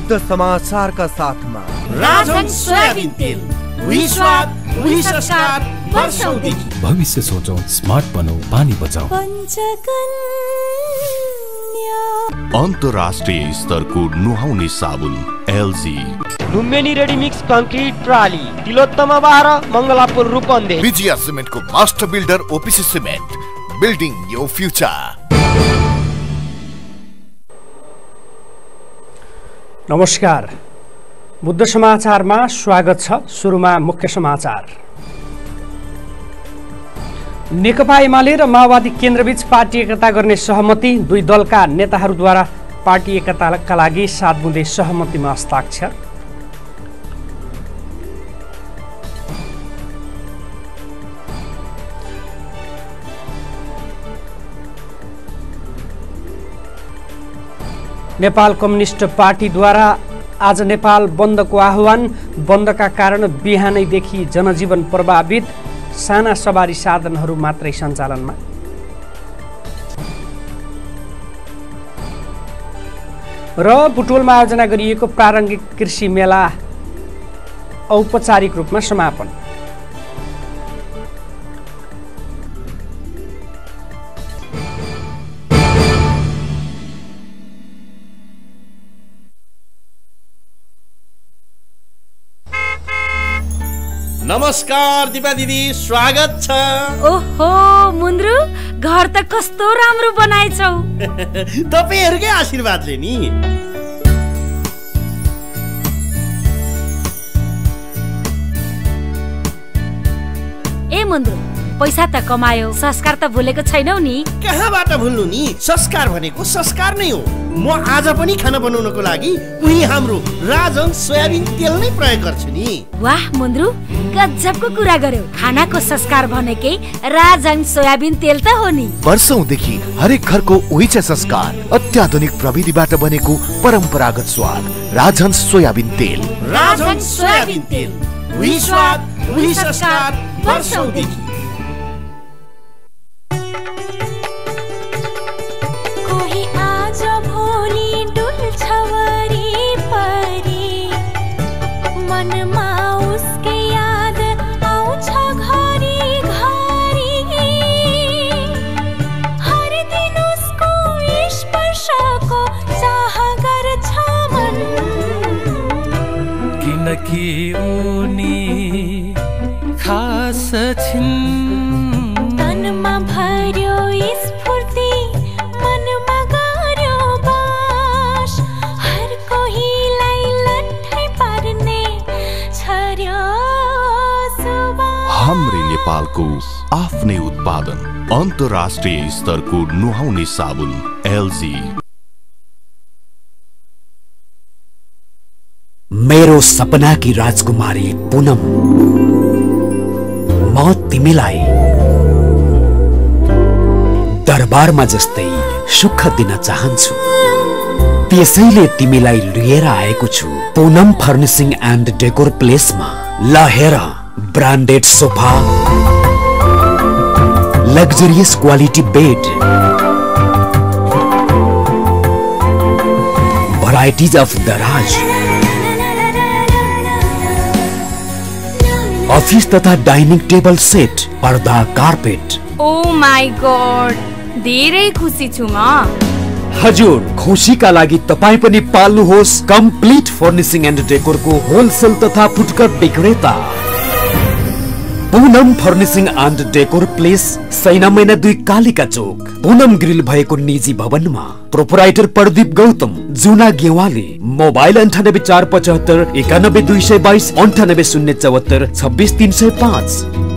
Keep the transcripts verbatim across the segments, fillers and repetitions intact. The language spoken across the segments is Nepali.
बुद्ध समाचारका साथमा राजन सोयाबिन तेल, उही स्वाद, उही संस्कार, वर्षौंदेखि। भविष्य सोचौं, स्मार्ट बनौं, पानी बचाऊ। अन्तर्राष्ट्रिय स्तरको नुहाउने साबुन LG. Lumbini ready mix concrete प्रणाली, तिलोत्तमा बाह्र, मङ्गलापुर रूपन्देही। विजया सिमेन्टको master builder OPC cement, building your future. नमस्कार, बुद्ध समाचारमा स्वागत छ। सुरुमा मुख्य समाचार। नेकपा एमाले र माओवादी केन्द्रबीच पार्टी एकता गर्ने सहमति। दुई दलका नेताहरूद्वारा पार्टी एकताका लागि सात बुँदे सहमतिमा हस्ताक्षर। नेपाल कम्युनिस्ट पार्टीद्वारा आज नेपाल बन्दको आह्वान। बन्दका कारण बिहानैदेखि जनजीवन प्रभावित, साना सवारी साधनहरू मात्रै सञ्चालनमा। र बुटवलमा आयोजना गरिएको प्रारम्भिक कृषि मेला औपचारिक रूपमा समापन। नमस्कार दिपा दिदी, स्वागत छ। ओहो मुन्द्रु, घर त कस्तो राम्रो बनाएछौ। तपाईहरुकै आशीर्वादले नि। ए मुन्द्रु, पैसा त कमायो, संस्कार त भुलेको छैनौ नि। कहाँबाट भुल्नु नि, संस्कार भनेको संस्कार नै हो। म आज पनि खाना बनाउनको लागि उही हाम्रो राजन सोयाबिन तेल नै प्रयोग गर्छु नि। वाह मुन्द्रु, गजबको कुरा गर्यौ। खानाको संस्कार भनेकै राजन सोयाबिन तेल त हो नि। वर्षौंदेखि हरेक घरको उही छ संस्कार, अत्याधुनिक प्रविधिबाट बनेको परम्परागत स्वाद। राजन सोयाबिन तेल। राजन सोयाबिन तेल, उही स्वाद, उही संस्कार, वर्षौंदेखि। कि उनी खास छिन्, तनमा भर्यो स्फूर्ति, मनमा गर्यो बास, हर कोहीलाई लट्ठै पार्ने छर्यो सुबास। हाम्रै नेपालको आफ्नै उत्पादन, अन्तर्राष्ट्रिय स्तरको नुहाउने साबुन एलजी। मेरो सपनाकी राजकुमारी पुनम, म तिमीलाई दरबारमा जस्तै सुख दिन चाहन्छु। त्यसैले तिमीलाई लिएर आएको छु पुनम फर्निशिङ एन्ड डेकोर प्लेसमा। ल हेर, branded sofa, luxurious quality bed, varieties of दराज, अफिस तथा डाइनिङ टेबल सेट, पर्दा, कार्पेट। ओ माई गॉड, धेरै खुसी छु म। हजुर, खुसीका लागि तपाई पनि पाल्नुहोस् कम्प्लिट फर्निशिङ एन्ड डेकोरको होलसेल तथा फुटकर विक्रेता Poonam furnishing and decor place, Saina Maina दुई कालिका चोक, पूनम ग्रिल भएको निजी भवनमा। प्रोपराइटर प्रदीप गौतम, जुना गेवाली। मोबाइल अन्ठानब्बे चार पचहत्तर एकानब्बे दुई सय बाइस अन्ठानब्बे शून्य चौहत्तर छब्बिस तीन सय पाँच।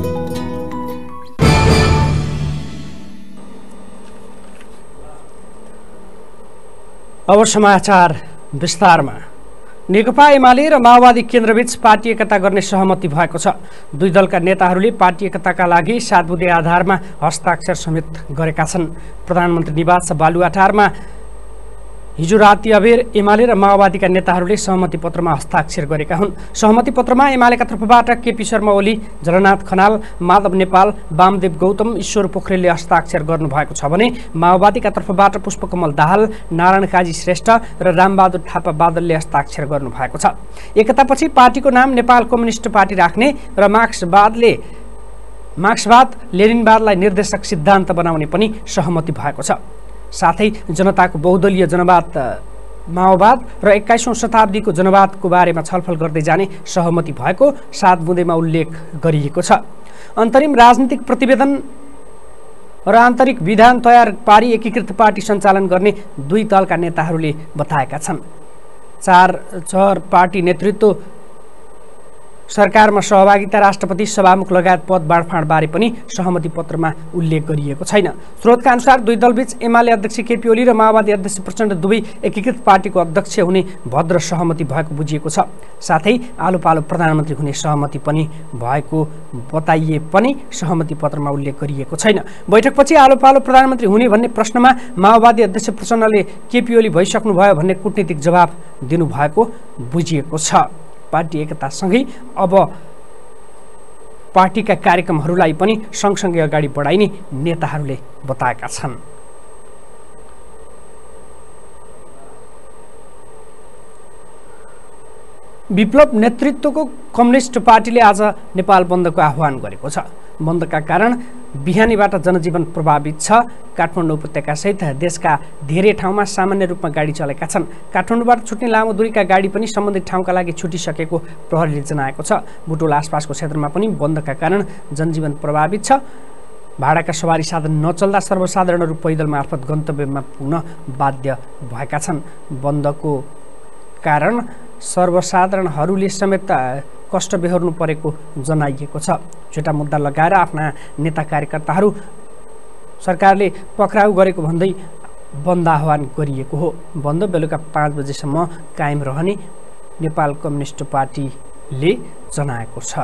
अब समाचार विस्तारमा। नेकपा एमाले र माओवादी केन्द्रबीच पार्टी एकता गर्ने सहमति भएको छ। दुई दलका नेताहरूले पार्टी एकताका लागि सात बुँदे आधारमा हस्ताक्षर समेत गरेका छन्। प्रधानमन्त्री निवास बालुवाटारमा हिजो राति अबेर एमाले र माओवादीका नेताहरूले सहमति पत्रमा हस्ताक्षर गरेका हुन्। सहमति पत्रमा एमालेका तर्फबाट केपी शर्मा ओली, जलनाथ खनाल, माधव नेपाल, वामदेव गौतम, ईश्वर पोखरेलले हस्ताक्षर गर्नुभएको छ भने माओवादीका तर्फबाट पुष्पकमल दाहाल, नारायण काजी श्रेष्ठ र रामबहादुर थापा बादलले हस्ताक्षर गर्नुभएको छ। एकतापछि पार्टीको नाम नेपाल कम्युनिस्ट पार्टी राख्ने र मार्क्सवादले मार्क्सवाद लेनिनवादलाई निर्देशक सिद्धान्त बनाउने पनि सहमति भएको छ। साथै जनताको बहुदलीय जनवाद माओवाद र एक्काइसौँ शताब्दीको जनवादको बारेमा छलफल गर्दै जाने सहमति भएको सात बुँदेमा उल्लेख गरिएको छ। अन्तरिम राजनीतिक प्रतिवेदन र आन्तरिक विधान तयार पारी एकीकृत पार्टी सञ्चालन गर्ने दुई दलका नेताहरूले बताएका छन्। चार चर पार्टी नेतृत्व सरकारमा सहभागिता, राष्ट्रपति, सभामुख लगायत पद बाँडफाँडबारे पनि सहमति पत्रमा उल्लेख गरिएको छैन। स्रोतका अनुसार दुई दलबीच एमाले अध्यक्ष केपी ओली र माओवादी अध्यक्ष प्रचण्ड दुवै एकीकृत पार्टीको अध्यक्ष हुने भद्र सहमति भएको बुझिएको छ। साथै आलो पालो प्रधानमन्त्री हुने सहमति पनि भएको बताइए पनि सहमति पत्रमा उल्लेख गरिएको छैन। बैठकपछि आलो पालो प्रधानमन्त्री हुने भन्ने प्रश्नमा माओवादी अध्यक्ष प्रचण्डले केपी ओली भइसक्नुभयो भन्ने कूटनीतिक जवाफ दिनुभएको बुझिएको छ। पार्टी एकतासँगै अब पार्टीका कार्यक्रमहरूलाई पनि सँगसँगै अगाडि बढाइने नेताहरूले बताएका छन्। विप्लव नेतृत्वको कम्युनिस्ट पार्टीले आज नेपाल बन्दको आह्वान गरेको छ। बन्दका कारण बिहानीबाट जनजीवन प्रभावित छ। काठमाडौँ उपत्यकासहित देशका धेरै ठाउँमा सामान्य रूपमा गाडी चलेका छन्। काठमाडौँबाट छुट्ने लामो दूरीका गाडी पनि सम्बन्धित ठाउँका लागि छुटिसकेको प्रहरीले जनाएको छ। बुटवल आसपासको क्षेत्रमा पनि बन्दका कारण जनजीवन प्रभावित छ। भाडाका सवारी साधन नचल्दा सर्वसाधारणहरू पैदल मार्फत गन्तव्यमा पुग्न बाध्य भएका छन्। बन्दको कारण सर्वसाधारणहरूले समेत कष्ट बेहोर्नु परेको जनाइएको छ। झुटा मुद्दा लगाएर आफ्ना नेता कार्यकर्ताहरू सरकारले पक्राउ गरेको भन्दै बन्द आह्वान गरिएको हो। बन्द बेलुका पाँच बजेसम्म कायम रहने नेपाल कम्युनिस्ट पार्टीले जनाएको छ।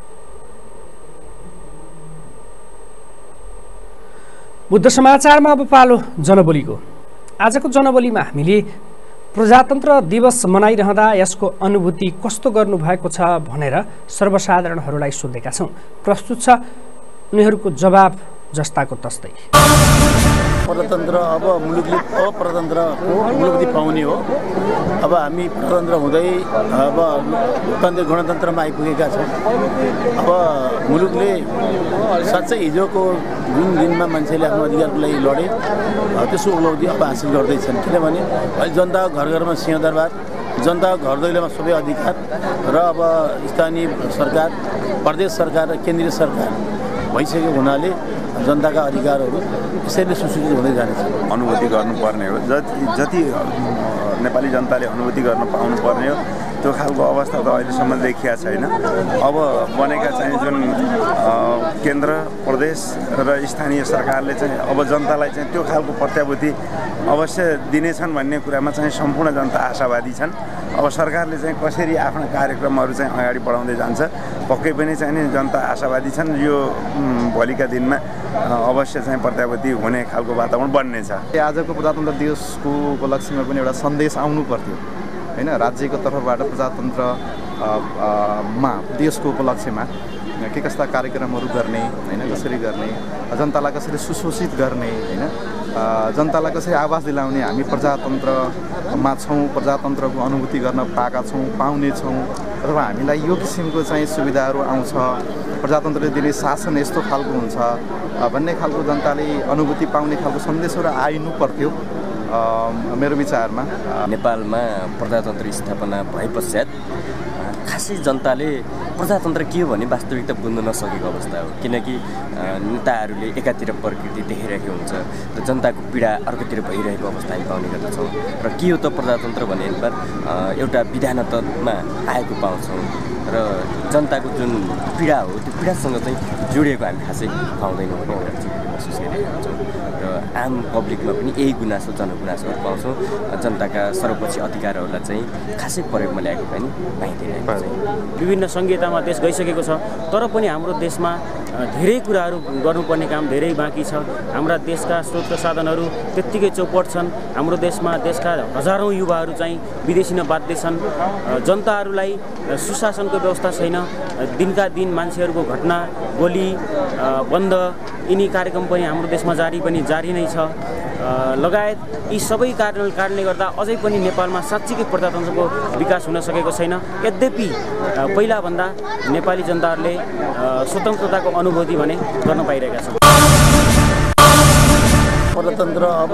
बुद्ध समाचारमा अब पालो जनबोलीको। आजको जनबोलीमा हामीले प्रजातन्त्र दिवस मनाइरहँदा यसको अनुभूति कस्तो गर्नुभएको छ भनेर सर्वसाधारणहरूलाई सोधेका छौँ। प्रस्तुत छ उनीहरूको जवाब जस्ताको तस्तै। प्रजातन्त्र अब मुलुकले अप्रजातन्त्रको अनुभूति पाउने हो। अब हामी प्रजातन्त्र हुँदै अब लोकतान्त्रिक गणतन्त्रमा आइपुगेका छौँ। अब मुलुकले साँच्चै हिजोको जुन दिनमा मान्छेले आफ्नो अधिकारको लागि लडे त्यसो उपलब्धि अब हासिल गर्दैछन्। किनभने अहिले जनता घर घरमा सिंहदरबार, जनता घर दैलोमा सबै अधिकार र अब स्थानीय सरकार, प्रदेश सरकार र केन्द्रीय सरकार भइसकेको हुनाले जनताका अधिकारहरू यसैले सुसूचित हुँदै जानेछ। अनुभूति गर्नुपर्ने हो। जति जति नेपाली जनताले अनुभूति गर्न पाउनुपर्ने हो त्यो खालको अवस्था त अहिलेसम्म देखिया छैन। अब बनेका चाहिँ जुन केन्द्र, प्रदेश र स्थानीय सरकारले चाहिँ अब जनतालाई चाहिँ त्यो खालको प्रत्याभूति अवश्य दिनेछन् भन्ने कुरामा चाहिँ सम्पूर्ण जनता आशावादी छन्। अब सरकारले चाहिँ कसरी आफ्ना कार्यक्रमहरू चाहिँ अगाडि बढाउँदै जान्छ पक्कै पनि चाहिँ नि जनता आशावादी छन्। यो भोलिका दिनमा अवश्य चाहिँ प्रत्याभूति हुने खालको वातावरण बन्नेछ। आजको प्रजातन्त्र दिवसको उपलक्ष्यमा पनि एउटा सन्देश आउनु पर्थ्यो हैन। राज्यको तर्फबाट प्रजातन्त्रमा देशको उपलक्ष्यमा के कस्ता कार्यक्रमहरू गर्ने हैन, कसरी गर्ने, जनतालाई कसरी सुशोषित गर्ने हैन, जनतालाई कसरी आवाज दिलाउने। हामी प्रजातन्त्रमा छौँ, प्रजातन्त्रको अनुभूति गर्न पाएका छौँ, पाउने छौँ, अथवा हामीलाई यो किसिमको चाहिँ सुविधाहरू आउँछ, प्रजातन्त्रले दिने शासन यस्तो खालको हुन्छ भन्ने खालको जनताले अनुभूति पाउने खालको सन्देशहरू आइनु पर्थ्यो मेरो विचारमा। नेपालमा प्रजातन्त्र स्थापना भए पश्चात खासै जनताले प्रजातन्त्र के हो भन्ने वास्तविकता बुझ्न नसकेको अवस्था हो। किनकि नेताहरूले एकातिर प्रकृति देखिरहेको हुन्छ र जनताको पीडा अर्कोतिर भइरहेको अवस्था हामी पाउने गर्दछौँ। र के हो त प्रजातन्त्र भन्ने एउटा विधानतमा आएको पाउँछौँ। र जनताको जुन पीडा हो त्यो पीडासँग चाहिँ जोडिएको हामी खासै पाउँदैनौँ भने एउटा चाहिँ महसुस गरिरहेका हुन्छौँ र आम पब्लिकमा पनि यही गुनासो जनगुनासोहरू पाउँछौँ। जनताका सर्वोच्च अधिकारहरूलाई चाहिँ खासै प्रयोगमा ल्याएको पनि पाइँदैन। विभिन्न सङ्घीयतामा देश गइसकेको छ, तर पनि हाम्रो देशमा धेरै कुराहरू गर्नुपर्ने काम धेरै बाँकी छ। हाम्रा देशका स्रोत साधनहरू त्यत्तिकै चौपट छन्। हाम्रो देशमा देशका हजारौँ युवाहरू चाहिँ विदेशिन बाध्य छन्। जनताहरूलाई सुशासनको व्यवस्था छैन। दिनका दिन मान्छेहरूको घटना, गोली, बन्द यिनी कार्यक्रम पनि हाम्रो देशमा जारी पनि जारी नै छ। लगायत यी सबै कारण कारणले गर्दा अझै पनि नेपालमा साँच्चीकै प्रजातन्त्रको विकास हुन सकेको छैन। यद्यपि पहिलाभन्दा नेपाली जनताहरूले स्वतन्त्रताको अनुभूति भने गर्न पाइरहेका छन्। प्रजातन्त्र अब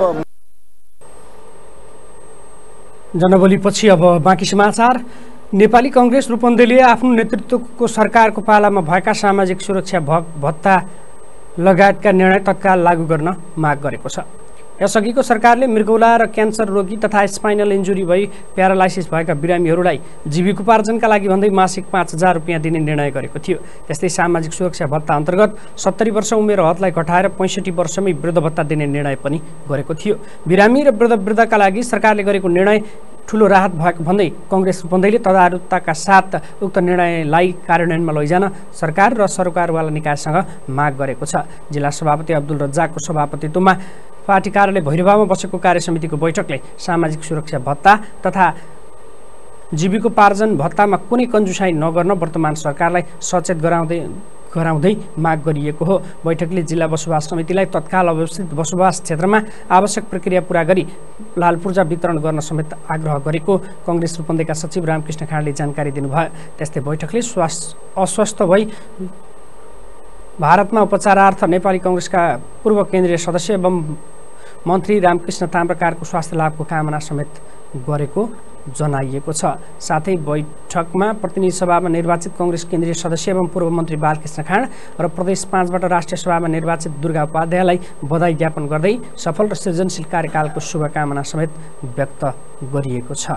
जनबोलीपछि अब बाँकी समाचार। नेपाली कङ्ग्रेस रूपन्देहीले आफ्नो नेतृत्वको सरकारको पालामा भएका सामाजिक सुरक्षा भत्ता लगायतका निर्णय तत्काल लागू गर्न माग गरेको छ। यसअघिको सरकारले मृगौला र क्यान्सर रोगी तथा स्पाइनल इन्जुरी भई प्यारालाइसिस भएका बिरामीहरूलाई जीविकोपार्जनका लागि भन्दै मासिक पाँच हजार रुपियाँ दिने निर्णय गरेको थियो। त्यस्तै सामाजिक सुरक्षा भत्ता अन्तर्गत सत्तरी वर्ष उमेर हदलाई घटाएर पैँसठी वर्षमै वृद्ध भत्ता दिने निर्णय पनि गरेको थियो। बिरामी र वृद्ध वृद्धका लागि सरकारले गरेको निर्णय ठुलो राहत भएको भन्दै कङ्ग्रेस रूपन्देहीले तदारुकताका साथ उक्त निर्णयलाई कार्यान्वयनमा लैजान सरकार र सरोकारवाला निकायसँग माग गरेको छ। जिल्ला सभापति अब्दुल रज्जाकको सभापतित्वमा पार्टी कार्यालय भैरवामा बसेको कार्यसमितिको बैठकले सामाजिक सुरक्षा भत्ता तथा जीविकोपार्जन भत्तामा कुनै कन्जुसाइ नगर्न वर्तमान सरकारलाई सचेत गराउँदै गराउँदै माग गरिएको हो। बैठकले जिल्ला बसोबास समितिलाई तत्काल अवस्थित बसोबास क्षेत्रमा आवश्यक प्रक्रिया पूरा गरी लाल पूर्जा वितरण गर्न समेत आग्रह गरेको कङ्ग्रेस रूपन्देहीका सचिव रामकृष्ण खाँडले जानकारी दिनुभयो। त्यस्तै बैठकले स्वास्थ्य अस्वस्थ भई भारतमा उपचारार्थ नेपाली कङ्ग्रेसका पूर्व केन्द्रीय सदस्य एवं मन्त्री रामकृष्ण ताम्रकारको स्वास्थ्य लाभको कामना समेत गरेको जनाइएको छ। साथै बैठकमा प्रतिनिधि सभामा निर्वाचित कङ्ग्रेस केन्द्रीय सदस्य एवं पूर्व मन्त्री बालकृष्ण खाँड र प्रदेश पाँचबाट राष्ट्रिय सभामा निर्वाचित दुर्गा उपाध्यायलाई बधाई ज्ञापन गर्दै सफल र सृजनशील कार्यकालको शुभकामना समेत व्यक्त गरिएको छ।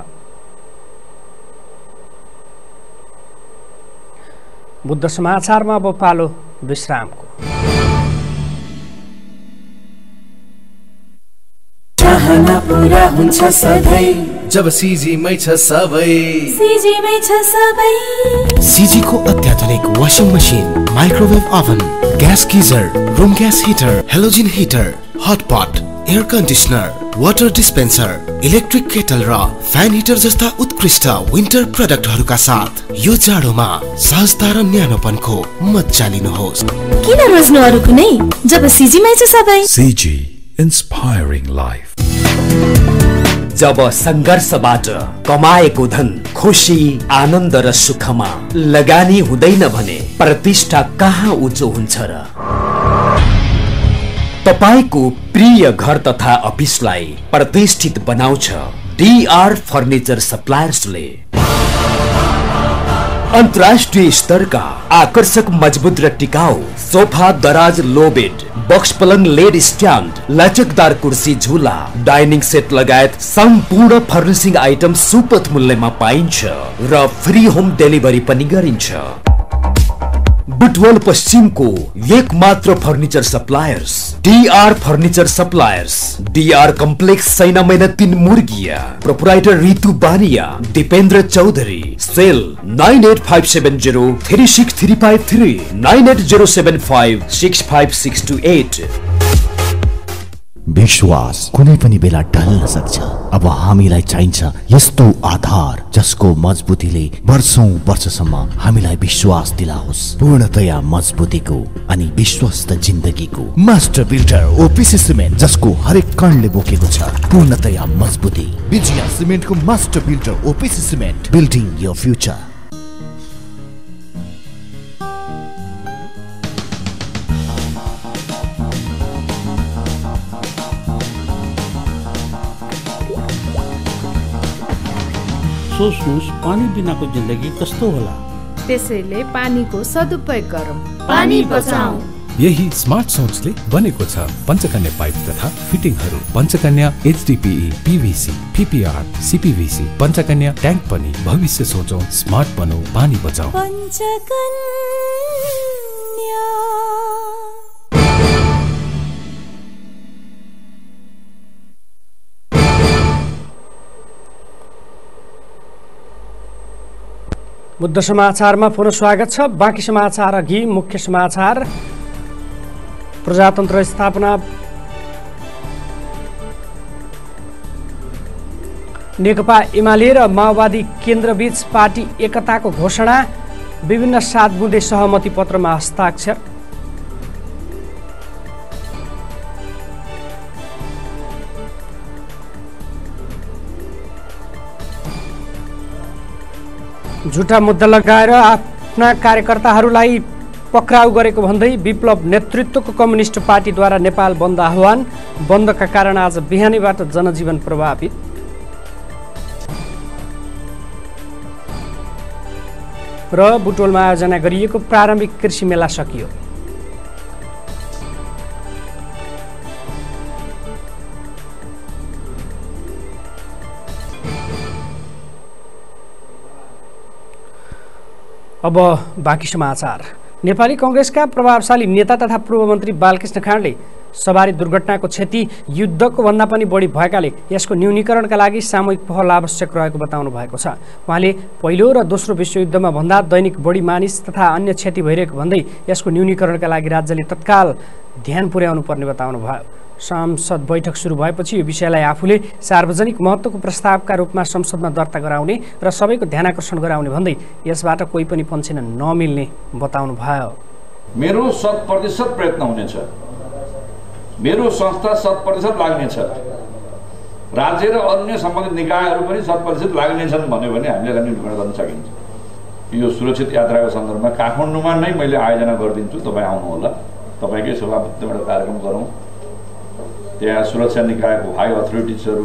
बुद्ध समाचारमा अब पालो विश्रामको। चाहना पूरा हुन्छ सधैँ जब सिजीमै छ सबै सिजीमै छ सबै सिजीको अत्याधुनिक washing machine, microwave oven, gas geyser, room gas heater, halogen heater, hotpot, air conditioner, water dispenser, electric kettle र फ्यान हिटर जस्ता उत्कृष्ट विन्टर प्रडक्टहरूका साथ यो जाडोमा सहजता र न्यानोपनको मजा लिनुहोस्। किन रोज्नु अरू कुनै जब सिजीमै छ सबै। सिजी इन्स्पायरिङ लाइफ। जब संघर्षबाट कमाएको धन खुशी, आनन्द र सुखमा लगानी हुँदैन भने प्रतिष्ठा कहाँ उच्च हुन्छ र। तपाईको प्रिय घर तथा अफिसलाई प्रतिष्ठित बनाउँछ डीआर फर्निचर सप्लायर्सले। अन्तर्राष्ट्रिय स्तरका आकर्षक, मजबुत र टिकाऊ सोफा, दराज, लो बेड, बक्स पलङ, लेड स्ट्यान्ड, लचकदार कुर्सी, झुला, डाइनिङ सेट लगायत सम्पूर्ण फर्निसिङ आइटम सुपथ मूल्यमा पाइन्छ र फ्री होम डेलिभरी पनि गरिन्छ। बुटवल पश्चिमको एक मात्र furniture suppliers DR furniture suppliers, DR complex Saina Maina तीन मुर्गिया, proprietor Ritu Bania, Dipendra Chaudhary. Cell nine eight five seven zero three six three five three, nine eight zero seven five six five six two eight. विश्वास कुनै पनि बेला ढल्न सक्छ। अब हामीलाई चाहिन्छ यस्तो आधार जसको मजबुतीले वर्षौं वर्षसम्म हामीलाई विश्वास दिलाओस्। पूर्णतया मजबुतीको अनि विश्वस्त जिन्दगीको मास्टर बिल्डर ओपीसी सिमेन्ट जसको हरेक कणले बोकेको छ पूर्णतया मजबुती। विजया सिमेन्टको master builder OPC cement, building your future. सोच्नुस् पानी बिनाको जिन्दगी कस्तो होला। त्यसैले पानीको सदुपयोग गरौँ, पानी बचाऊ। यही स्मार्ट सोचले बनेको छ पञ्चकन्या पाइप तथा फिटिङहरू। Panchakanya HDPE, PVC, PPR, CPVC, Panchakanya tank पनि। भविष्य सोचौं, स्मार्ट बनौं, पानी बचाऊ। बुद्ध समाचारमा पुनः स्वागत छ। बाँकी समाचार अघि मुख्य समाचार। प्रजातन्त्र स्थापना नेकपा एमाले र माओवादी केन्द्रबीच पार्टी एकताको घोषणा। विभिन्न सात बुँदे सहमति पत्रमा हस्ताक्षर। झुटा मुद्दा लगाएर आफ्ना कार्यकर्ताहरूलाई पक्राउ गरेको भन्दै विप्लव नेतृत्वको कम्युनिस्ट पार्टीद्वारा नेपाल बन्द आह्वान। बन्दका कारण आज बिहानैबाट जनजीवन प्रभावित। र बुटवलमा आयोजना गरिएको प्रारम्भिक कृषि मेला सकियो। अब बाँकी समाचार। नेपाली कङ्ग्रेसका प्रभावशाली नेता तथा पूर्व मन्त्री बालकृष्ण खाँडले सवारी दुर्घटनाको क्षति युद्धको भन्दा पनि बढी भएकाले यसको न्यूनीकरणका लागि सामूहिक पहल आवश्यक रहेको बताउनु भएको छ। उहाँले पहिलो र दोस्रो विश्वयुद्धमा भन्दा दैनिक बढी मानिस तथा अन्य क्षति भइरहेको भन्दै यसको न्यूनीकरणका लागि राज्यले तत्काल ध्यान पुर्याउनु पर्ने बताउनु भयो। संसद बैठक सुरु भएपछि यो विषयलाई आफूले सार्वजनिक महत्त्वको प्रस्तावका रूपमा संसदमा दर्ता गराउने र सबैको ध्यानाकर्षण गराउने भन्दै यसबाट कोही पनि पन्छेन नमिल्ने बताउनु भयो। मेरो शत प्रतिशत प्रयत्न हुनेछ, मेरो संस्था शत प्रतिशत लाग्नेछ, राज्य र अन्य सम्बन्धित निकायहरू पनि शत प्रतिशत लाग्नेछन् भन्यो भने हामीले यसलाई निर्माण गर्न सकिन्छ। यो सुरक्षित यात्राको सन्दर्भमा काठमाडौँमा नै मैले आयोजना गरिदिन्छु, तपाईँ आउनुहोला, तपाईँकै सभापतिबाट कार्यक्रम गरौँ। त्यहाँ सुरक्षा निकायको हाई अथोरिटिजहरू,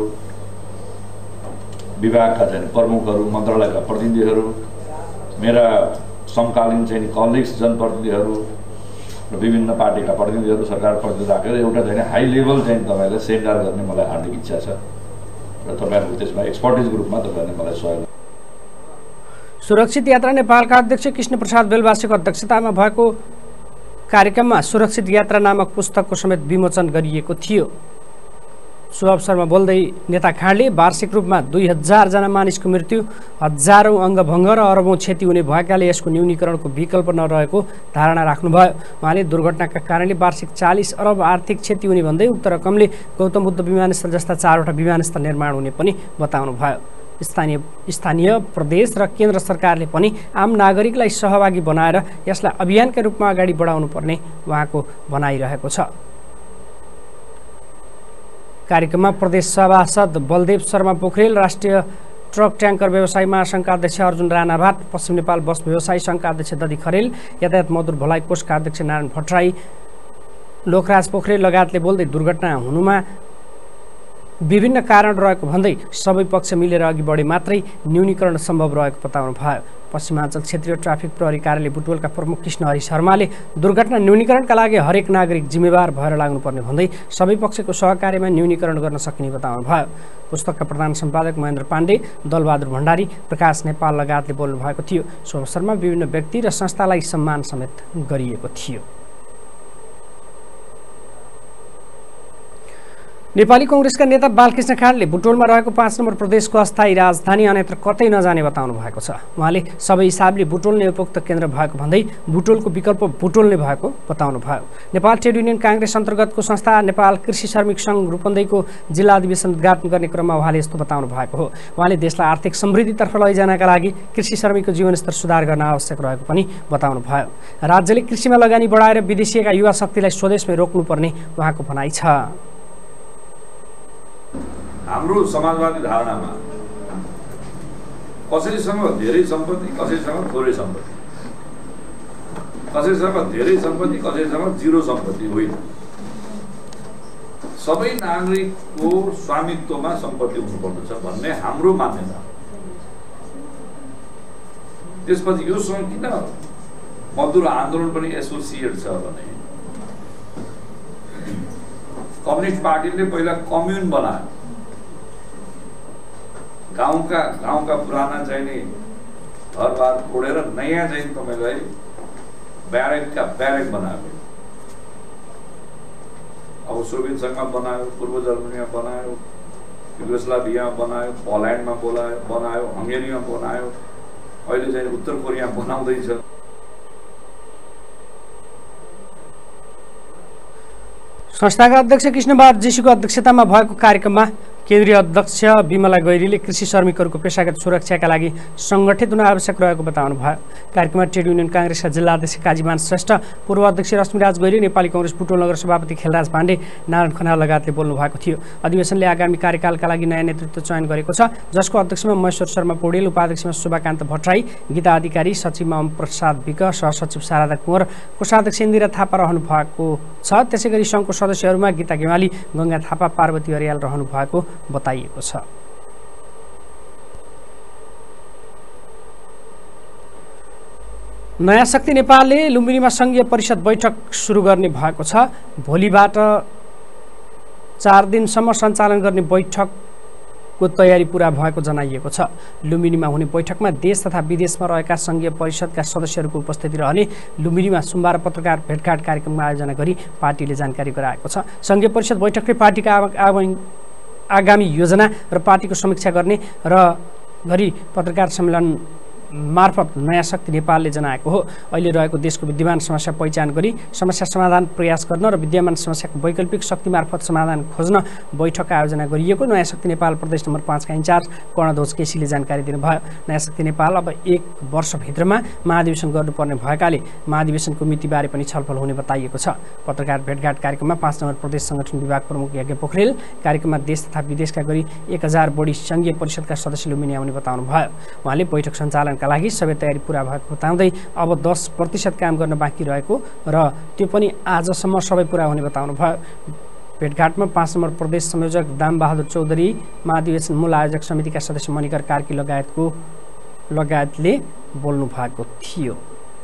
विभागका चाहिँ प्रमुखहरू, मन्त्रालयका प्रतिनिधिहरू, मेरा समकालीन चाहिँ कलिग्स जनप्रतिनिधिहरू र विभिन्न पार्टीका प्रतिनिधिहरू, सरकार प्रतिनिधि राखेर एउटा चाहिँ हाई लेभल चाहिँ तपाईँलाई सेमिनार गर्ने मलाई हार्दिक इच्छा छ र तपाईँहरूको त्यसमा एक्सपर्टिजको रूपमा तपाईँहरूले मलाई सहयोग। सुरक्षित यात्रा नेपालका अध्यक्ष कृष्ण प्रसाद बेलवासीको अध्यक्षतामा भएको कार्यक्रममा सुरक्षित यात्रा नामक पुस्तकको समेत विमोचन गरिएको थियो। सो अवसरमा बोल्दै नेता खाँडले वार्षिक रूपमा दुई हजारजना मानिसको मृत्यु, हजारौँ अङ्गभङ्ग र अरबौँ क्षति हुने भएकाले यसको न्यूनीकरणको विकल्प नरहेको धारणा राख्नुभयो। उहाँले दुर्घटनाका कारणले वार्षिक चालिस अरब आर्थिक क्षति हुने भन्दै उक्त रकमले गौतम बुद्ध विमानस्थल जस्ता चारवटा विमानस्थल निर्माण हुने पनि बताउनु भयो। स्थानीय स्थानीय प्रदेश र केन्द्र सरकारले पनि आम नागरिकलाई सहभागी बनाएर यसलाई अभियानका रूपमा अगाडि बढाउनु पर्ने उहाँको भनाइरहेको छ। कार्यक्रममा प्रदेश सभासद बलदेव शर्मा पोखरेल, राष्ट्रिय ट्रक ट्याङ्कर व्यवसायी महासङ्घका अध्यक्ष अर्जुन राणाभाट, पश्चिम नेपाल बस व्यवसायी सङ्घका अध्यक्ष दधी खरेल, यातायात मजदुर भलाइ कोषका अध्यक्ष नारायण भट्टराई, लोकराज पोखरेल लगायतले बोल्दै दुर्घटना हुनुमा विभिन्न कारण रहेको भन्दै सबै पक्ष मिलेर अघि बढे मात्रै न्यूनीकरण सम्भव रहेको बताउनु भयो। पश्चिमाञ्चल क्षेत्रीय ट्राफिक प्रहरी कार्यालय बुटवलका प्रमुख कृष्ण हरि शर्माले दुर्घटना न्यूनीकरणका लागि हरेक नागरिक जिम्मेवार भएर लाग्नुपर्ने भन्दै सबै पक्षको सहकार्यमा न्यूनीकरण गर्न सकिने बताउनु भयो। पुस्तकका प्रधान सम्पादक महेन्द्र पाण्डे, दलबहादुर भण्डारी, प्रकाश नेपाल लगायतले बोल्नु भएको थियो। सो अवसरमा विभिन्न व्यक्ति र संस्थालाई सम्मान समेत गरिएको थियो। नेपाली कङ्ग्रेसका नेता बालकृष्ण खाँडले बुटवलमा रहेको पाँच नम्बर प्रदेशको अस्थायी राजधानी अन्यत्र कतै नजाने बताउनु भएको छ। उहाँले सबै हिसाबले बुटवल नै उपयुक्त केन्द्र भएको भन्दै बुटवलको विकल्प बुटवल नै भएको बताउनु भयो। नेपाल ट्रेड युनियन काङ्ग्रेस अन्तर्गतको संस्था नेपाल कृषि श्रमिक सङ्घ रूपन्देहीको जिल्ला अधिवेशन उद्घाटन गर्ने क्रममा उहाँले यस्तो बताउनु भएको हो। उहाँले देशलाई आर्थिक समृद्धितर्फ लैजानका लागि कृषि श्रमिकको जीवनस्तर सुधार गर्न आवश्यक रहेको पनि बताउनु भयो। राज्यले कृषिमा लगानी बढाएर विदेशिएका युवा शक्तिलाई स्वदेशमै रोक्नुपर्ने उहाँको भनाइ छ। हाम्रो समाजवादी धारणामा कसैसँग धेरै सम्पत्ति, कसैसँग थोरै सम्पत्ति, कसैसँग धेरै सम्पत्ति, कसैसँग जिरो सम्पत्ति होइन। सबै नागरिकको स्वामित्वमा सम्पत्ति हुनुपर्दछ भन्ने हाम्रो मान्यता। त्यसपछि योसँग किन मजदुर आन्दोलन पनि एसोसिएट छ भने कम्युनिस्ट पार्टीले पहिला कम्युन बनायो, गाउँका गाउँका पुराना चाहिँ नि घरबार तोडेर नयाँ चाहिँ तपाईँलाई ब्यारेकका ब्यारेक बनायो। अब सोभियत सङ्घमा बनायो, पूर्व जर्मनीमा बनायो, युगोस्लाभियामा बनायो, पोल्यान्डमा बोलायो बनायो, हङ्गेरीमा बनायो, अहिले चाहिँ उत्तर कोरिया बनाउँदैछ। संस्थाका अध्यक्ष कृष्णबहादुर जेसीको अध्यक्षतामा भएको कार्यक्रममा केन्द्रीय अध्यक्ष विमला गैरीले कृषि श्रमिकहरूको पेशागत सुरक्षाका लागि सङ्गठित हुन आवश्यक रहेको बताउनु भयो। कार्यक्रममा ट्रेड युनियन काङ्ग्रेसका जिल्ला अध्यक्ष काजीमान श्रेष्ठ, पूर्व अध्यक्ष रश्मिराज गैरी, नेपाली कङ्ग्रेस बुटवल नगर सभापति खेलराज पाण्डे, नारायण खनाल लगायतले बोल्नु भएको थियो। अधिवेशनले आगामी कार्यकालका लागि नयाँ नेतृत्व चयन गरेको छ, जसको अध्यक्षमा महेश्वर शर्मा पौडेल, उपाध्यक्षमा शोभाकान्त भट्टराई, गीता अधिकारी, सचिवमा ओम प्रसाद विक, सहसचिव शारदा कुँवर, कोषाध्यक्ष इन्दिरा थापा रहनु भएको छ। त्यसै गरी सङ्घको सदस्यहरूमा गीता गेवाली, गङ्गा थापा, पार्वती अर्याल रहनु भएको बताइएको छ। नयाँ शक्ति नेपालले लुम्बिनीमा सङ्घीय परिषद बैठक सुरु गर्ने भएको छ। भोलिबाट चार दिनसम्म सञ्चालन गर्ने बैठकको तयारी पुरा भएको जनाइएको छ। लुम्बिनीमा हुने बैठकमा देश तथा विदेशमा रहेका सङ्घीय परिषदका सदस्यहरूको उपस्थिति रहने लुम्बिनीमा सोमबार पत्रकार भेटघाट कार्यक्रममा आयोजना गरी पार्टीले जानकारी गराएको छ। सङ्घीय परिषद बैठकले पार्टीका आगामी योजना र पार्टीको समीक्षा गर्ने र गरी पत्रकार सम्मेलन मार्फत नयाँ शक्ति नेपालले जनाएको हो। अहिले रहेको देशको विद्यमान समस्या पहिचान गरी समस्या समाधान प्रयास गर्न र विद्यमान समस्याको वैकल्पिक शक्ति मार्फत समाधान खोज्न बैठक आयोजना गरिएको नयाँ शक्ति नेपाल प्रदेश नम्बर पाँचका इन्चार्ज कर्णध्वज केसीले जानकारी दिनुभयो। नयाँ शक्ति नेपाल अब एक वर्षभित्रमा महाधिवेशन गर्नुपर्ने भएकाले महाधिवेशनको मितिबारे पनि छलफल हुने बताइएको छ। पत्रकार भेटघाट कार्यक्रममा पाँच नम्बर प्रदेश सङ्गठन विभाग प्रमुख यज्ञ पोखरेल, कार्यक्रममा देश तथा विदेशका गरी एक हजार बढी सङ्घीय परिषदका सदस्य लुम्बिनी आउने बताउनु भयो। उहाँले बैठक सञ्चालन का लागि सबै तयारी पुरा भएको बताउँदै अब दस प्रतिशत काम गर्न बाँकी रहेको र त्यो पनि आजसम्म सबै पुरा हुने बताउनु भयो। भेटघाटमा पाँच नम्बर प्रदेश संयोजक दामबहादुर चौधरी, महाधिवेशन मूल आयोजक समितिका सदस्य मणिकर कार्की लगायतको लगायतले बोल्नु भएको थियो।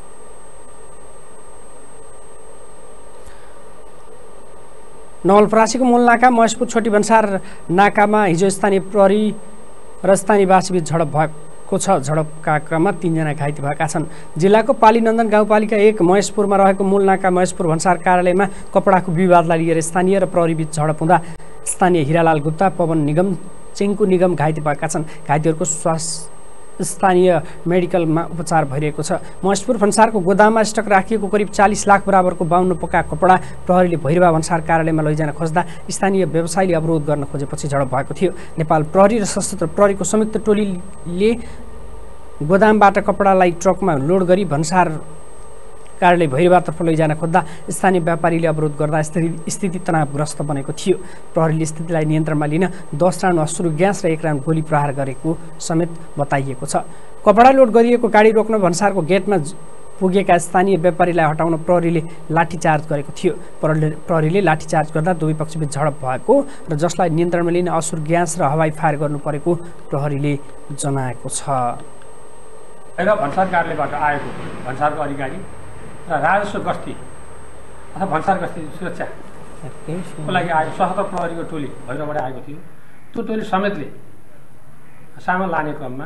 नवलपरासीको मूल नाका महेशपुर छोटी भन्सार नाकामा हिजो स्थानीय प्रहरी र स्थानीयवासीबीच झडप भएको छ। झडपका क्रममा तीनजना घाइते भएका छन्। जिल्लाको पालीनन्दन गाउँपालिका एक महेशपुरमा रहेको मूल नाका महेशपुर भन्सार कार्यालयमा कपडाको विवादलाई लिएर स्थानीय र प्रहरीबीच झडप हुँदा स्थानीय हिरालाल गुप्ता, पवन निगम, चिङ्कु निगम घाइते भएका छन्। घाइतेहरूको स्वास्थ्य स्थानीय मेडिकलमा उपचार भइरहेको छ। महेशपुर भन्सारको गोदाममा स्टक राखिएको करिब चालीस लाख बराबरको बाउन्न पोका कपडा प्रहरीले भैरवा भन्सार कार्यालयमा लैजान खोज्दा स्थानीय व्यवसायीले अवरोध गर्न खोजेपछि झडप भएको थियो। नेपाल प्रहरी र सशस्त्र प्रहरीको संयुक्त टोलीले गोदामबाट कपडालाई ट्रकमा लोड गरी भन्सार कार्यालय भैरवातर्फ लैजान खोज्दा स्थानीय व्यापारीले अवरोध गर्दा स्थिति स्थिति तनावग्रस्त बनेको थियो। प्रहरीले स्थितिलाई नियन्त्रणमा लिन दस राउन्ड अश्रु ग्यास र एक राउन्ड गोली प्रहार गरेको समेत बताइएको छ। कपडा लोड गरिएको गाडी रोक्न भन्सारको गेटमा पुगेका स्थानीय व्यापारीलाई हटाउन प्रहरीले लाठीचार्ज गरेको थियो। प्रहरीले लाठीचार्ज गर्दा दुवै पक्षबीच झडप भएको र जसलाई नियन्त्रणमा लिन अश्रु ग्यास र हवाई फायर गर्नु परेको प्रहरीले जनाएको छ। भन्सार कार्यालयबाट आएको भन्सारको अधिकारी र राजस्व गस्ती अथवा भन्सार गस्ती सुरक्षाको लागि आएको सशस्त्र प्रहरीको टोली भैरवबाट आएको थियो। त्यो टोली समेतले सामान लाने क्रममा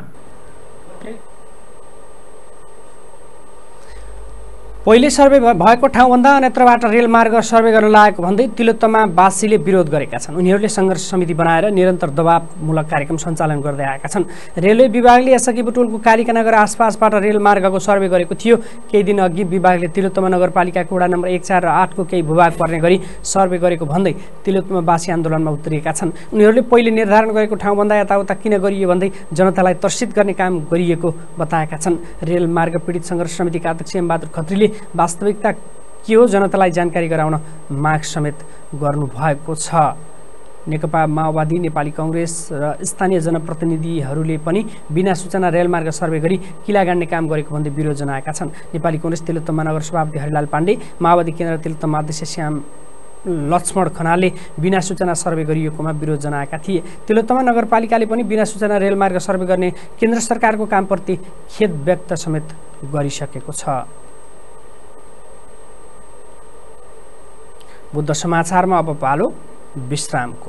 पहिले सर्वे भएको ठाउँभन्दा अन्यत्रबाट रेलमार्ग सर्वे गर्न लागेको भन्दै तिलोत्तमावासीले विरोध गरेका छन्। उनीहरूले सङ्घर्ष समिति बनाएर निरन्तर दबावमूलक कार्यक्रम सञ्चालन गर्दै आएका छन्। रेलवे विभागले यसअघि बुटवलको कालिका नगर आसपासबाट रेलमार्गको सर्वे गरेको थियो। केही दिन अघि विभागले तिलोत्तमा नगरपालिकाको वडा नम्बर एक चार र आठको केही भूभाग पर्ने गरी सर्वे गरेको भन्दै तिलोत्तमावासी आन्दोलनमा उत्रिएका छन्। उनीहरूले पहिले निर्धारण गरेको ठाउँभन्दा यताउता किन गरियो भन्दै जनतालाई तर्सित गर्ने काम गरिएको बताएका छन्। रेलमार्ग पीडित सङ्घर्ष समितिका अध्यक्ष एमबहादुर खत्रीले वास्तविकता के हो जनतालाई जानकारी गराउन माग समेत गर्नुभएको छ। नेकपा माओवादी, नेपाली कङ्ग्रेस र स्थानीय जनप्रतिनिधिहरूले पनि बिना सूचना रेलमार्ग सर्वे गरी किला गाड्ने काम गरेको भन्दै विरोध जनाएका छन्। नेपाली कङ्ग्रेस तिलोत्तमा नगर सभापति हरिलाल पाण्डे, माओवादी केन्द्र तिलोत्तमा अध्यक्ष श्याम लक्ष्मण खनालले बिना सूचना सर्वे गरिएकोमा विरोध जनाएका थिए। तिलोत्तमा नगरपालिकाले पनि बिना सूचना रेलमार्ग सर्वे गर्ने केन्द्र सरकारको कामप्रति खेद व्यक्त समेत गरिसकेको छ। बुद्ध समाचारमा अब पालो विश्रामको।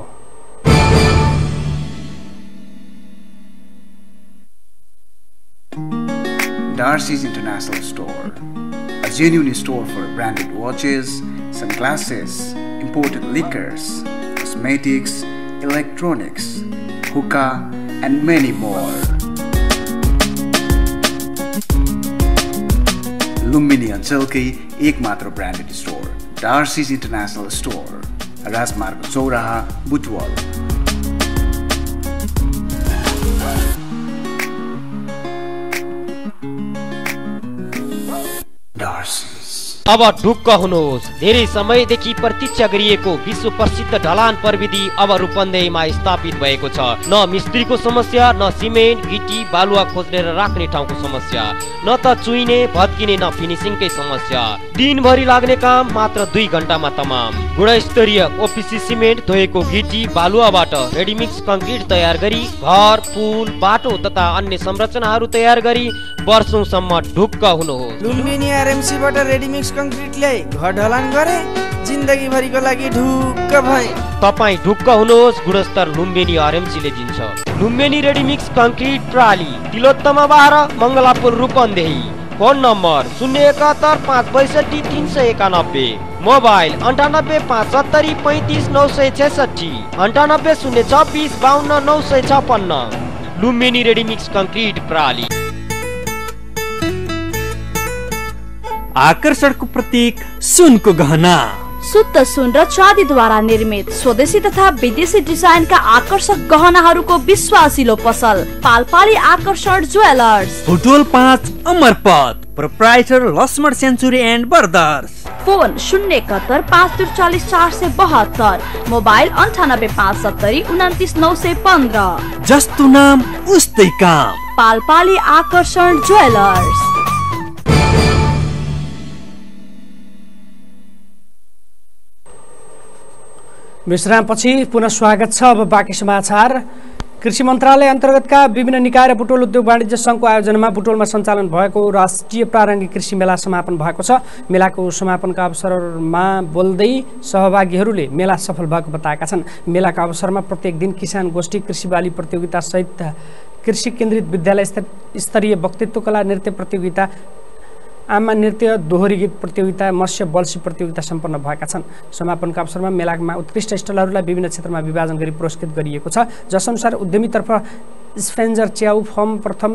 Darcy's International Store, a genuine store for branded watches, sunglasses, imported liquors, cosmetics, electronics, hookah, and many more. Lumbini अञ्चलकै एकमात्र branded store Darcy's international store, Rajmarg Chauraha, Butwal. अब ढुक्क हुनुहोस्। धेरै समयदेखि प्रतीक्षा गरिएको विश्व प्रसिद्ध ढलान प्रविधि अब रूपन्देहीमा स्थापित भएको छ। न मिस्त्रीको समस्या, न सिमेन्ट गिटी बालुवा खोज्ने र राख्ने ठाउँको समस्या, न त चुइने भत्किने न फिनिसिङकै समस्या। दिनभरि लाग्ने काम मात्र दुई घण्टामा तमाम। गुणस्तरीय ओपिसी सिमेन्ट धोएको गिटी बालुवाबाट रेडिमिक्स कङ्क्रिट तयार गरी घर, पुल, बाटो तथा अन्य संरचनाहरू तयार गरी वर्षौंसम्म ढुक्क हुनुहोस्। लुम्बिनी आरएमसीबाट रेडिमिक्स कङ्क्रिट ल्याई घर ढलान गरे, जिन्दगी भरिको लागि ढुक्क भए। तपाईँ ढुक्क हुनुहोस्, गुणस्तर लुम्बिनी आरएमसीले दिन्छ। लुम्बिनी रेडिमिक्स कङ्क्रिट प्राली, तिलोत्तमा बाह्र, मङ्गलापुर, रूपन्देही। फोन नम्बर शून्य एकात्तर पाँच बैसठी तिन सय एकानब्बे, मोबाइल अन्ठानब्बे पाँच सत्तरी पैँतिस नौ सय छेसठी, अन्ठानब्बे शून्य छब्बिस बाहन्न नौ सय छप्पन्न। लुम्बिनी रेडिमिक्स कङ्क्रिट प्राली। आकर्षणको प्रतीक सुनको गहना, शुद्ध सुन र चाँदीद्वारा निर्मित स्वदेशी तथा विदेशी डिजाइनका आकर्षक गहनाहरूको विश्वासिलो पसल पालपाली आकर्षण ज्वेलर्स, बुटवल पाँच, Amarpath, proprietor Laxman century and brothers. Phone शून्य इकहत्तर पाँच त्रिचालिस चार सय बहत्तर, मोबाइल अन्ठानब्बे पाँच सत्तरी उन्तिस नौ सय पन्ध्र। जस्तो नाम उस्तै काम, पालपाली आकर्षण ज्वेलर्स। विश्रामपछि पुनः स्वागत छ। अब बाँकी समाचार। कृषि मन्त्रालय अन्तर्गतका विभिन्न निकाय र बुटवल उद्योग वाणिज्य सङ्घको आयोजनामा बुटवलमा सञ्चालन भएको राष्ट्रिय प्रारम्भिक कृषि मेला समापन भएको छ। मेलाको समापनका अवसरमा बोल्दै सहभागीहरूले मेला सफल भएको बताएका छन्। मेलाका अवसरमा प्रत्येक दिन किसान गोष्ठी, कृषि बाली प्रतियोगिता सहित कृषि केन्द्रित विद्यालय स्तरीय वक्तृत्व कला, नृत्य प्रतियोगिता, आमा नृत्य, दोहोरी गीत प्रतियोगिता, मत्स्य बल्सी प्रतियोगिता सम्पन्न भएका छन्। समापनका अवसरमा मेलामा उत्कृष्ट स्टलहरूलाई विभिन्न क्षेत्रमा विभाजन गरी पुरस्कृत गरिएको छ, जसअनुसार उद्यमीतर्फ स्पेन्जर च्याउ फर्म प्रथम,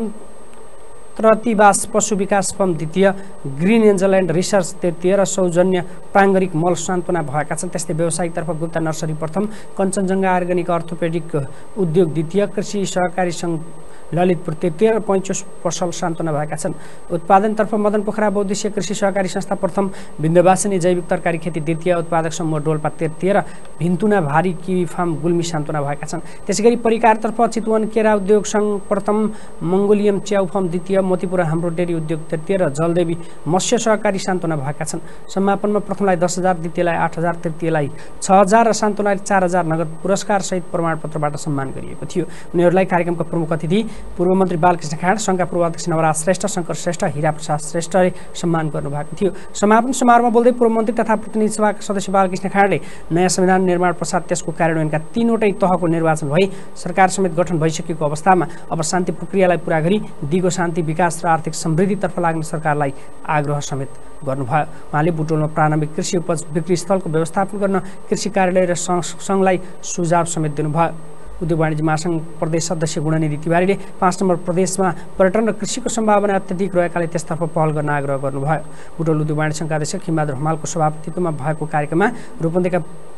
प्रतिवास पशु विकास फर्म द्वितीय, ग्रिन एन्जल एन्ड रिसर्च तृतीय र सौजन्य प्राङ्गरिक मल सान्त्वना भएका छन्। त्यस्तै व्यावसायिकतर्फ गुप्ता नर्सरी प्रथम, कञ्चनजङ्घा अर्ग्यानिक अर्थोपेडिक उद्योग द्वितीय, कृषि सहकारी सङ्घ ललितपुर तृतीय र पैँचोस पसल सान्त्वना भएका छन्। उत्पादनतर्फ मदन पोखरा बहुद्देश्य कृषि सहकारी संस्था प्रथम, विन्ध्यवासिनी जैविक तरकारी खेती द्वितीय, उत्पादक समूह डोल्पा तृतीय र भिन्तुना भारी किवी फार्म गुल्मी सान्त्वना भएका छन्। त्यसैगरी परिकारतर्फ चितवन केरा उद्योग सङ्घ प्रथम, मङ्गोलियम च्याउ फर्म द्वितीय, मोतीपुर हाम्रो डेरी उद्योग तृतीय र जलदेवी मत्स्य सहकारी सान्त्वना भएका छन्। समापनमा प्रथमलाई दस हजार, द्वितीयलाई आठ हजार, तृतीयलाई छ हजार र सान्त्वनालाई चार हजार नगद पुरस्कार सहित प्रमाणपत्रबाट सम्मान गरिएको थियो। उनीहरूलाई कार्यक्रमका प्रमुख अतिथि पूर्व मन्त्री बालकृष्ण खाँड, सङ्घका पूर्व अध्यक्ष नवराज श्रेष्ठ, शङ्कर श्रेष्ठ, हिरा प्रसाद श्रेष्ठले सम्मान गर्नुभएको थियो। समापन समारोहमा बोल्दै पूर्व मन्त्री तथा प्रतिनिधि सभाका सदस्य बालकृष्ण खाँडले नयाँ संविधान निर्माण पश्चात त्यसको कार्यान्वयनका तीनवटै तहको निर्वाचन भई सरकार समेत गठन भइसकेको अवस्थामा अब शान्ति प्रक्रियालाई पुरा गरी दिगो शान्ति, विकास र आर्थिक समृद्धितर्फ लाग्ने सरकारलाई आग्रह समेत गर्नुभयो। उहाँले बुटवलमा प्रारम्भिक कृषि उपज बिक्री स्थलको व्यवस्थापन गर्न कृषि कार्यालय र सङ्घलाई सुझाव समेत दिनुभयो। उद्योग वाणिज्य महासङ्घ प्रदेश सदस्य गुणनिधि तिवारीले पाँच नम्बर प्रदेशमा पर्यटन र कृषिको सम्भावना अत्यधिक रहेकाले त्यसतर्फ पहल गर्न आग्रह गर्नुभयो। बुटवल उद्योग वाणिज्य सङ्घका अध्यक्ष खिमबहादुर हमालको सभापतित्वमा भएको कार्यक्रममा रूपन्देहीका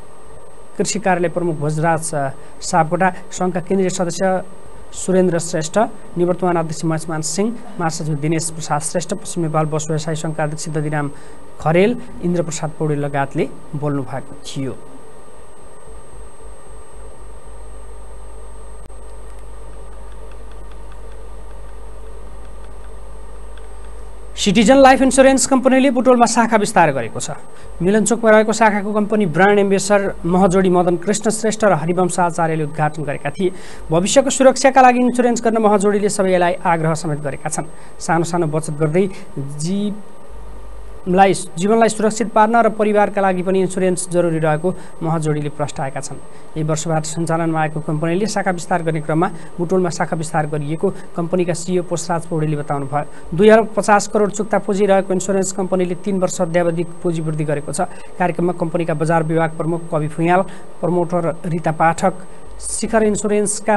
कृषि कार्यालय प्रमुख भोजराज सापकोटा, सङ्घका केन्द्रीय सदस्य सुरेन्द्र श्रेष्ठ, निवर्तमान अध्यक्ष महेशमान सिंह, महासचिव दिनेश प्रसाद श्रेष्ठ, पश्चिम नेपाल बस व्यवसायी सङ्घका अध्यक्ष दधिराम खरेल, इन्द्र प्रसाद पौडेल लगायतले बोल्नु भएको थियो। सिटिजन लाइफ इन्सुरेन्स कम्पनीले बुटवलमा शाखा विस्तार गरेको छ। मिलनचोकमा रहेको शाखाको company brand ambassador Mahajodi Madan Krishna Shrestha र हरिवंश आचार्यले उद्घाटन गरेका थिए। भविष्यको सुरक्षाका लागि इन्सुरेन्स गर्न महजोडीले सबैलाई आग्रह समेत गरेका छन्। सानो सानो बचत गर्दै जी लाई जीवनलाई सुरक्षित पार्न र परिवारका लागि पनि इन्सुरेन्स जरुरी रहेको महजोडीले प्रस्ताएका छन्। यही वर्षबाट सञ्चालनमा आएको कम्पनीले शाखा विस्तार गर्ने क्रममा बुटवलमा शाखा विस्तार गरिएको कम्पनीका सिइओ पोषराज पौडेलले बताउनु भयो। दुई अर्ब पचास करोड चुक्ता पुँजी रहेको इन्सुरेन्स कम्पनीले तीन वर्ष अध्यावधि पुँजी वृद्धि गरेको छ। कार्यक्रममा कम्पनीका बजार विभाग प्रमुख कवि फुयाल, प्रमोटर रिता पाठक, शिखर इन्सुरेन्सका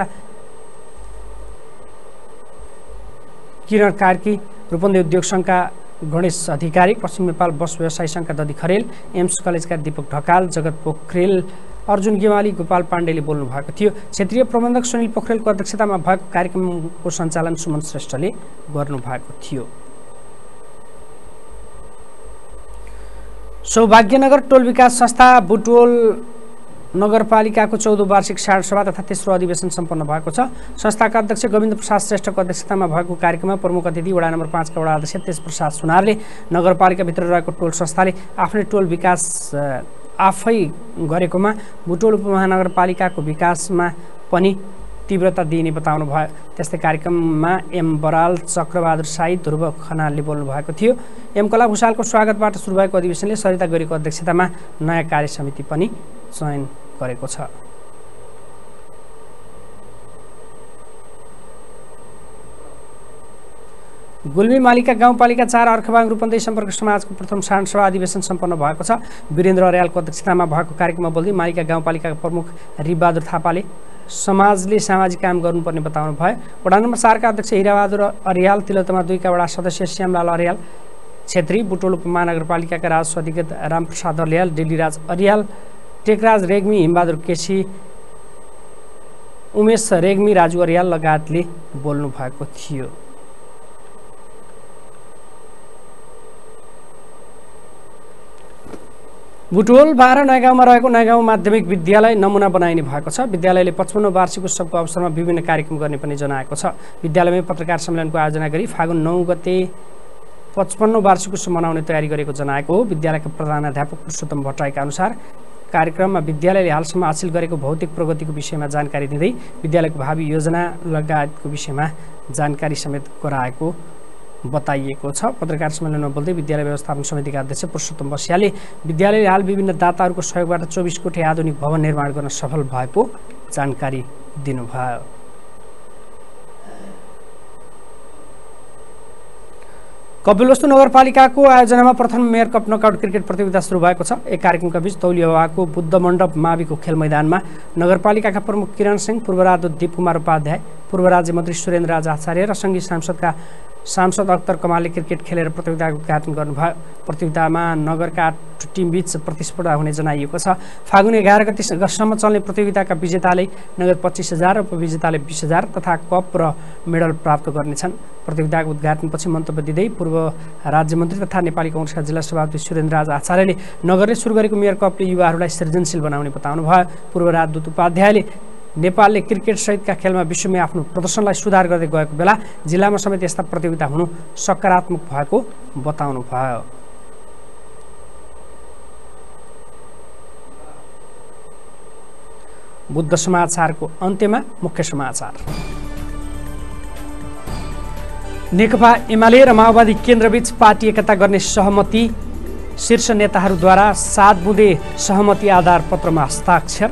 किरण कार्की, रूपन्देही उद्योग सङ्घका गणेश अधिकारी, पश्चिम नेपाल बस व्यवसायी सङ्घका दधी खरेल, एम्स कलेजका दीपक ढकाल, जगत पोखरेल, अर्जुन गेवाली, गोपाल पाण्डेले बोल्नु भएको थियो। क्षेत्रीय प्रबन्धक सुनिल पोखरेलको अध्यक्षतामा भएको कार्यक्रमको सञ्चालन सुमन श्रेष्ठले गर्नु भएको थियो। सौभाग्यनगर टोल विकास संस्था बुटवल नगरपालिकाको चौधौँ वार्षिक साढ सभा तथा तेस्रो अधिवेशन सम्पन्न भएको छ। संस्थाका अध्यक्ष गोविन्द प्रसाद श्रेष्ठको अध्यक्षतामा भएको कार्यक्रममा प्रमुख अतिथि वडा नम्बर पाँचका वडा अध्यक्ष तेज प्रसाद सुनारले नगरपालिकाभित्र रहेको टोल संस्थाले आफ्नै टोल विकास आफै गरेकोमा बुटवल उपमहानगरपालिकाको विकासमा पनि तीव्रता दिइने बताउनु भयो। त्यस्तै कार्यक्रममा एम बराल, चक्रबहादुर साई, ध्रुव खनालले बोल्नु भएको थियो। एम कला भूषालको स्वागतबाट सुरु भएको अधिवेशनले सरिता गरीको अध्यक्षतामा नयाँ कार्य समिति पनि चयन गरेको छ। गुल्मी मालिका गाउँपालिका चार अर्खबाङ रूपन्देही सम्पर्क समाजको प्रथम साधारण सभा अधिवेशन सम्पन्न भएको छ। वीरेन्द्र अर्यालको अध्यक्षतामा भएको कार्यक्रममा बोल्दै मालिका गाउँपालिकाका प्रमुख रिबहादुर थापाले समाजले सामाजिक काम गर्नुपर्ने बताउनु भयो। वडा नम्बर चारका अध्यक्ष हिराबहादुर अर्याल, तिलोत्तमा दुईका वडा सदस्य श्यामलाल अर्याल छेत्री, बुटवल उपमहानगरपालिकाका राजस्व अधिकृत रामप्रसाद अर्याल, डेलीराज अर्याल, टेकराज रेग्मी, हिमबहादुर केसी, उमेश रेग्मी, राजु अर्याल लगायतले बोल्नु भएको थियो। बुटवल बाह्र नयगाउँमा रहेको नयगाउँ माध्यमिक विद्यालय नमुना बनाइने भएको छ। विद्यालयले पचपन्न वार्षिक उत्सवको अवसरमा विभिन्न कार्यक्रम गर्ने पनि जनाएको छ। विद्यालयमै पत्रकार सम्मेलनको आयोजना गरी फागुन नौ गते पचपन्न वार्षिक उत्सव मनाउने तयारी गरेको जनाएको हो। विद्यालयका प्रधानाध्यापक पुरुषोत्तम भट्टराईका अनुसार कार्यक्रममा विद्यालयले हालसम्म हासिल गरेको भौतिक प्रगतिको विषयमा जानकारी दिँदै विद्यालयको भावी योजना लगायतको विषयमा जानकारी समेत गराएको बताइएको छ। पत्रकार सम्मेलनमा बोल्दै विद्यालय व्यवस्थापन समितिका अध्यक्ष पुरुषोत्तम बस्यालले विद्यालयले हाल विभिन्न दाताहरूको सहयोगबाट चौबिस कोठी आधुनिक भवन निर्माण गर्न सफल भएको जानकारी दिनुभयो। कपिलवस्तु नगरपालिकाको आयोजनामा प्रथम मेयर कप नकआउट क्रिकेट प्रतियोगिता सुरु भएको छ। एक कार्यक्रमका बीच तौलिया हवाको बुद्ध मण्डप माविको खेल मैदानमा नगरपालिकाका प्रमुख किरण सिंह, पूर्व राजदूत दीप कुमार उपाध्याय, पूर्व राज्य मन्त्री सुरेन्द्र राज आचार्य र सङ्घीय सांसदका सांसद अख्तर कमालले क्रिकेट खेलेर प्रतियोगिताको उद्घाटन गर्नुभयो। प्रतियोगितामा नगरका आठ टिमबीच प्रतिस्पर्धा हुने जनाइएको छ। फागुन एघार गतिसम्म चल्ने प्रतियोगिताका विजेताले नगद पच्चिस हजार र उपविजेताले बिस हजार तथा कप र मेडल प्राप्त गर्नेछन्। प्रतियोगिताको उद्घाटनपछि मन्तव्य दिँदै पूर्व राज्यमन्त्री तथा नेपाली काङ्ग्रेसका जिल्ला सभापति सुरेन्द्र राज आचार्यले नगरले सुरु गरेको मेयर कपले युवाहरूलाई सृजनशील बनाउने बताउनु भयो। पूर्व राजदूत उपाध्यायले नेपालले क्रिकेट सहितका खेलमा विश्वमै आफ्नो प्रदर्शनलाई सुधार गर्दै गएको बेला जिल्लामा समेत यस्ता प्रतियोगिता हुनु सकारात्मक भएको बताउनु भयो। बुद्ध समाचारको अन्त्यमा मुख्य समाचार। नेकपा एमाले र माओवादी केन्द्रबीच पार्टी एकता गर्ने सहमति, शीर्ष नेताहरूद्वारा सात बुँदे सहमति आधार पत्रमा हस्ताक्षर।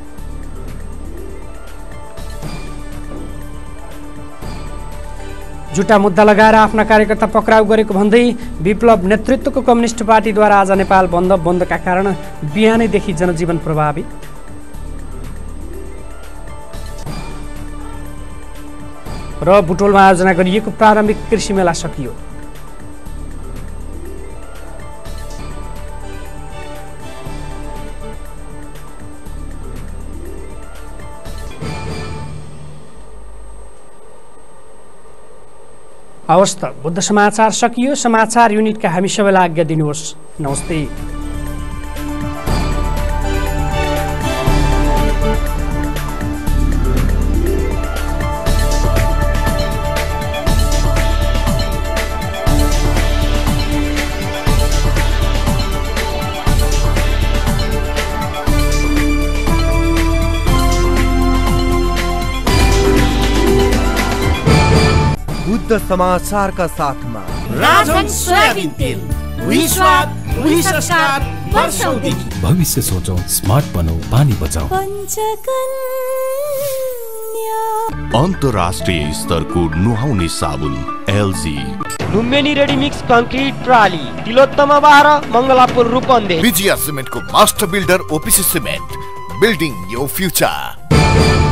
जुटा मुद्दा लगाएर आफ्ना कार्यकर्ता पक्राउ गरेको भन्दै विप्लव नेतृत्वको कम्युनिस्ट पार्टीद्वारा आज नेपाल बन्द, बन्दका कारण बिहानैदेखि जनजीवन प्रभावित। र बुटवलमा आयोजना गरिएको प्रारम्भिक कृषि मेला सकियो। हवस् त, बुद्ध समाचार सकियो। समाचार युनिटका हामी सबैलाई आज्ञा दिनुहोस्। नमस्ते। बुद्ध समाचारका साथमा राजन सोयाबिन तेल, उही स्वाद उही संस्कार वर्षौंदेखि। भविष्य सोचौं, स्मार्ट बनौं, पानी बचाऊ। अन्तर्राष्ट्रिय स्तरको नुहाउने साबुन एलजी। लुम्बिनी रेडीमिक्स कंक्रीट प्राली तिलोत्तमा बाह्र मंगलापुर रूपन्देही। विजया सिमेन्टको master builder OPC cement, building your future.